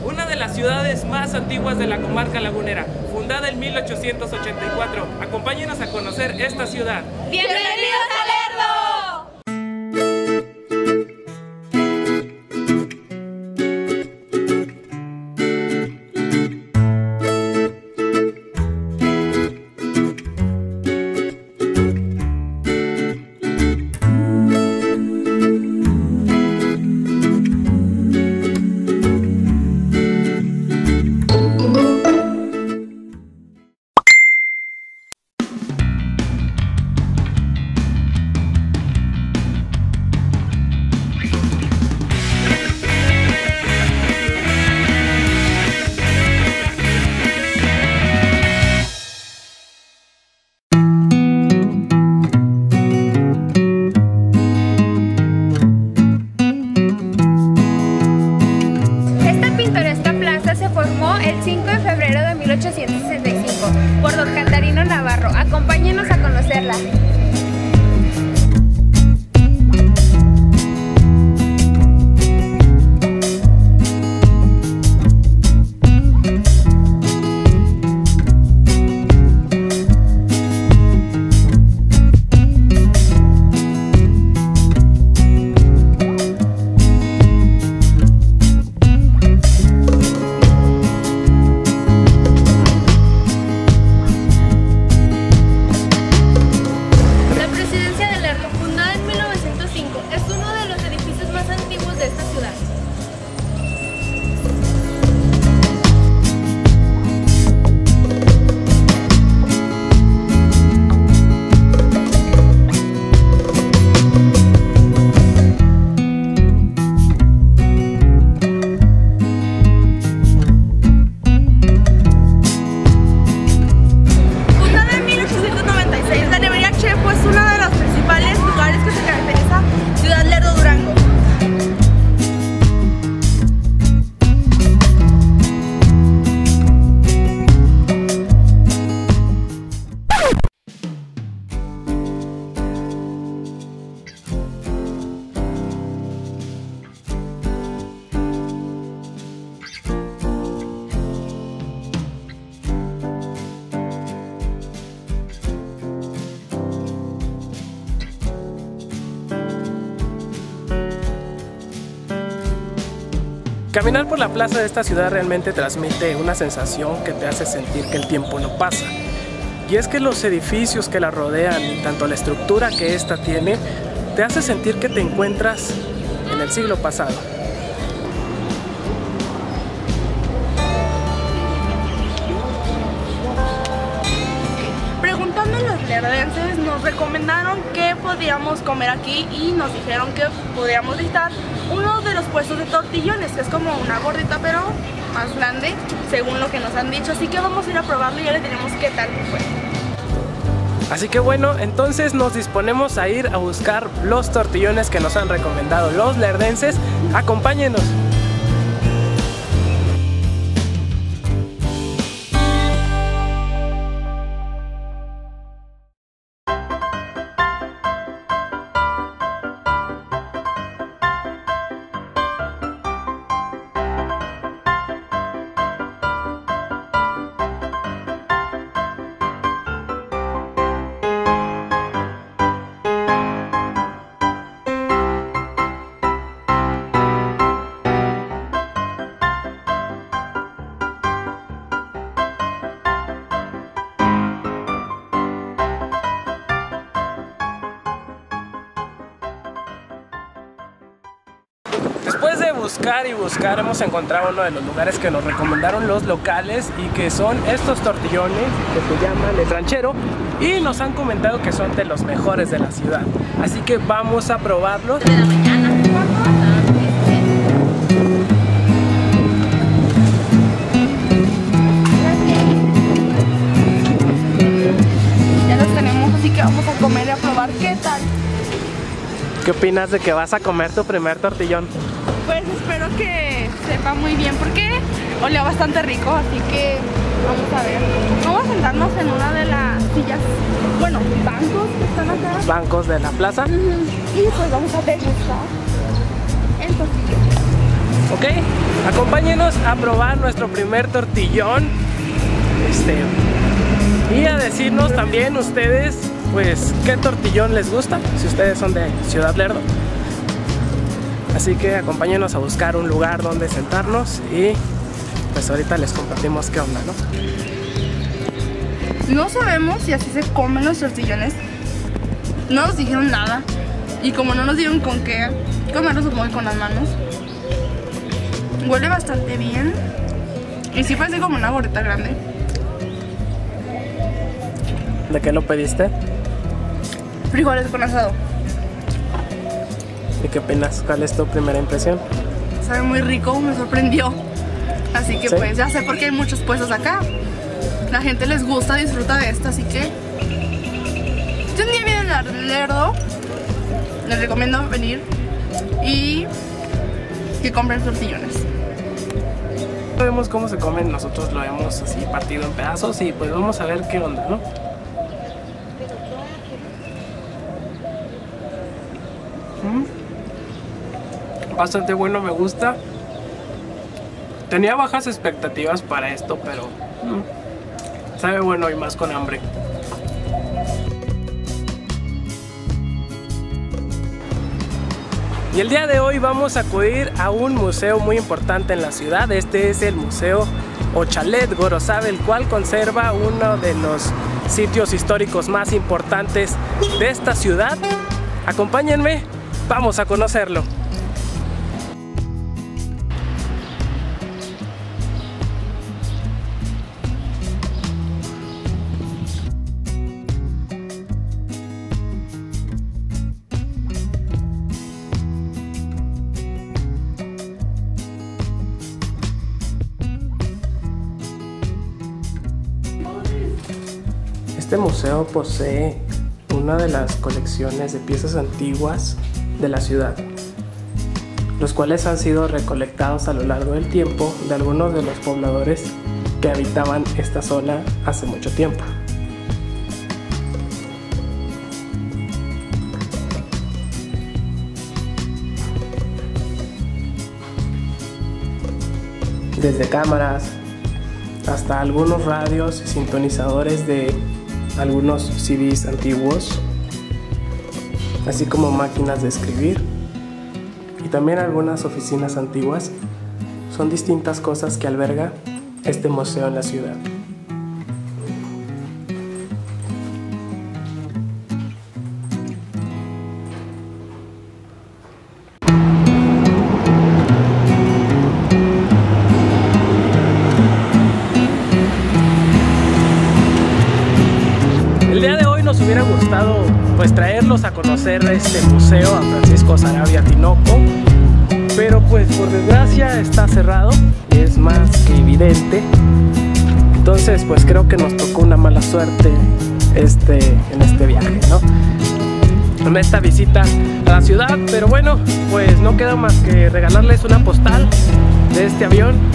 una de las ciudades más antiguas de la comarca lagunera, fundada en 1884. Acompáñenos a conocer esta ciudad. ¡Bienvenidos a Lerdo! El 5 de febrero de 1865 por don Cantarino Navarro. Acompáñenos a conocerla. Caminar por la plaza de esta ciudad realmente transmite una sensación que te hace sentir que el tiempo no pasa. Y es que los edificios que la rodean y tanto la estructura que esta tiene, te hace sentir que te encuentras en el siglo pasado. Preguntando a los lerdenses, nos recomendaron que podíamos comer aquí y nos dijeron que podíamos visitar uno de los puestos de tortillones, que es como una gordita pero más grande, según lo que nos han dicho. Así que vamos a ir a probarlo y ya les diremos qué tal fue. Así que bueno, entonces nos disponemos a ir a buscar los tortillones que nos han recomendado los lerdenses. Acompáñenos. Después de buscar y buscar, hemos encontrado uno de los lugares que nos recomendaron los locales y que son estos tortillones que se llaman El Ranchero, y nos han comentado que son de los mejores de la ciudad. Así que vamos a probarlos. De la mañana. Ya los tenemos, así que vamos a comer y a probar qué tal. ¿Qué opinas de que vas a comer tu primer tortillón? Pues espero que sepa muy bien porque olía bastante rico, así que vamos a ver. Vamos a sentarnos en una de las sillas, bueno, bancos que están acá. Bancos de la plaza. Y pues vamos a degustar el tortillón. Ok, acompáñenos a probar nuestro primer tortillón. Y a decirnos también ustedes, pues, qué tortillón les gusta, si ustedes son de Ciudad Lerdo. Así que acompáñenos a buscar un lugar donde sentarnos y pues ahorita les compartimos qué onda, ¿no? No sabemos si así se comen los tortillones. No nos dijeron nada. Y como no nos dieron con qué comerlos, supongo que con las manos. Huele bastante bien. Y sí parece como una gordita grande. ¿De qué lo pediste? Frijoles con asado. ¿Y qué opinas? ¿Cuál es tu primera impresión? Sabe muy rico, me sorprendió. Así que ¿Sí? pues ya sé por qué hay muchos puestos acá. La gente les gusta, disfruta de esto, así que si un día vienen a Lerdo, les recomiendo venir y que compren tortillones. Vemos cómo se comen, nosotros lo hemos así partido en pedazos y pues vamos a ver qué onda, ¿no? Bastante bueno, me gusta. Tenía bajas expectativas para esto, pero sabe bueno y más con hambre. Y el día de hoy vamos a acudir a un museo muy importante en la ciudad. Este es el Museo Xcaret Gorosabe, el cual conserva uno de los sitios históricos más importantes de esta ciudad. Acompáñenme, vamos a conocerlo. Este museo posee una de las colecciones de piezas antiguas de la ciudad, los cuales han sido recolectados a lo largo del tiempo de algunos de los pobladores que habitaban esta zona hace mucho tiempo. Desde cámaras hasta algunos radios y sintonizadores de algunos CDs antiguos, así como máquinas de escribir y también algunas oficinas antiguas, son distintas cosas que alberga este museo en la ciudad. El día de hoy nos hubiera gustado pues traerlos a conocer este museo a Francisco Sarabia Tinoco, pero pues por desgracia está cerrado, es más que evidente. Entonces pues creo que nos tocó una mala suerte en este viaje, ¿no? En esta visita a la ciudad, pero bueno, pues no queda más que regalarles una postal de este avión